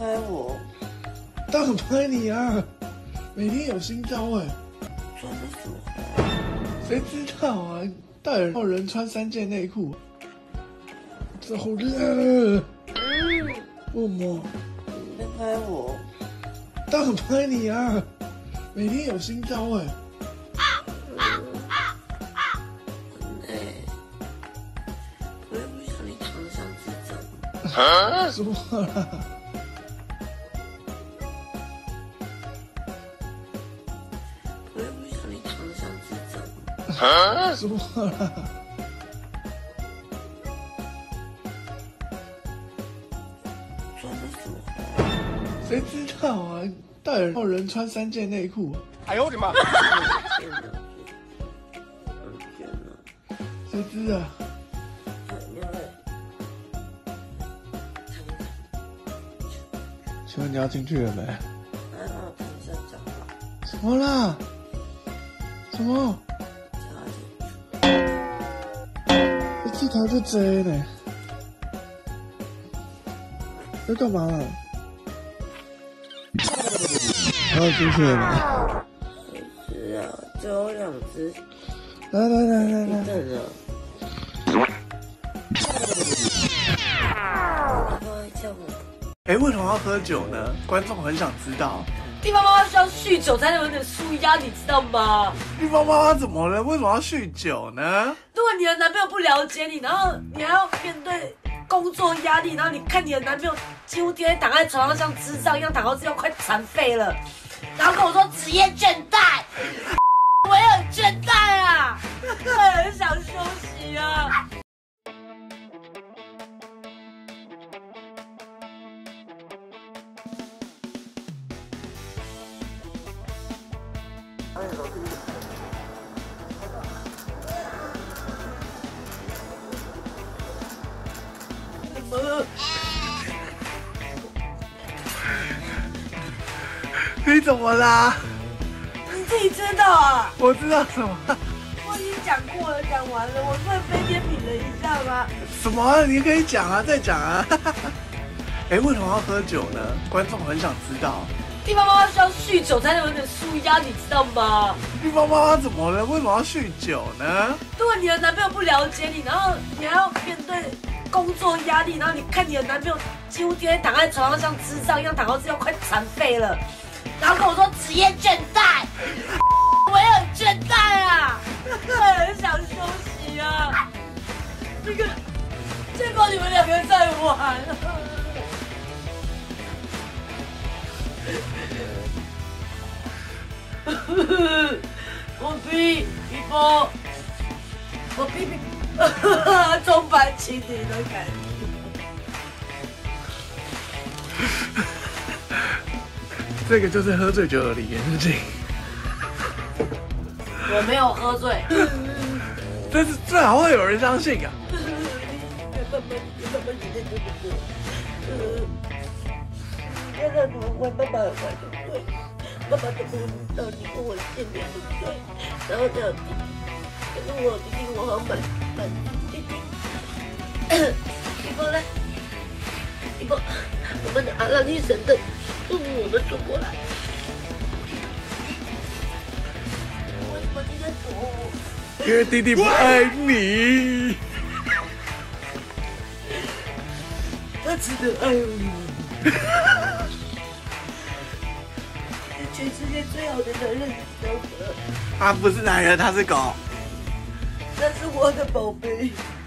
拍我？ 当然拍你啊！每天有新招哎。 抓的什么？ 谁知道啊？大有人穿3件内裤，这好热。为什么？ 你在拍我？ 当然拍你啊！每天有新招哎。 我也不想你长得像智障。 什么啦？ 我也不想你长得像智障。 什么啦？ 抓的什么？ 谁知道啊？大有人穿3件内裤， 哎呦我的妈！ 天哪！ 谁知啊？请问你要进去了没？ 还好等一下讲话。 什么啦？什么？这镜头就贼呢？在干嘛啊？要进去了没？ 是啊，最后2只。 来， 等着。爸爸会叫我。 为什么要喝酒呢？观众很想知道。 地方妈妈需要酗酒才能有点舒压，你知道吗？ 地方妈妈怎么了？为什么要酗酒呢？ 如果你的男朋友不了解你，然后你还要面对工作压力，然后你看你的男朋友几乎天天躺在床上像智障一样躺到自己快残废了，然后跟我说职业倦怠，我也很倦怠啊，我也很想休息啊。 你怎么啦？ 你自己知道啊？ 我知道什么？ 我已经讲过了，讲完了，我突然飞天比了一下吗？ 什么啊？你可以讲啊，再讲啊。为什么要喝酒呢？观众很想知道。 地方妈妈需要酗酒才能有点舒压，你知道吗？ 地方妈妈怎么了？为什么要酗酒呢？ 如果你的男朋友不了解你，然后你还要面对工作压力，然后你看你的男朋友几乎天天躺在床上像智障一样躺到自己快残废了，然后跟我说职业倦怠，我也很倦怠啊，我也很想休息啊。结果你们2个在玩。我比波，我比中版情侣的感觉。 这个就是喝醉酒的李延静。 我没有喝醉。 但是最好会有人相信啊。 现在怎么问爸爸很坏，对不对？爸爸都不知道你跟我见面，对不对？然后这样弟弟，可是我弟弟我好满弟弟。一波来，一波，我们的阿拉女神的，我们走过来。为什么你在躲我？ 因为弟弟不爱你。 他值得爱你。全世界最好的男人，你知道吗？ 他不是男人，他是狗。 那是我的宝贝。